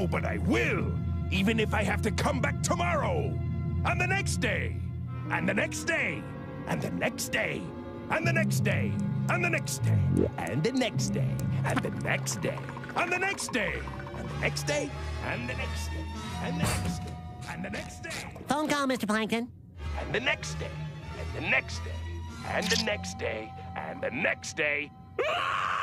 Oh, but I will, even if I have to come back tomorrow, and the next day, and the next day, and the next day, and the next day, and the next day, and the next day, and the next day, and the next day, and the next day, and the next day, and the next day, and the next day. Phone call, Mr. Plankton. And the next day, and the next day, and the next day, and the next day. Ah!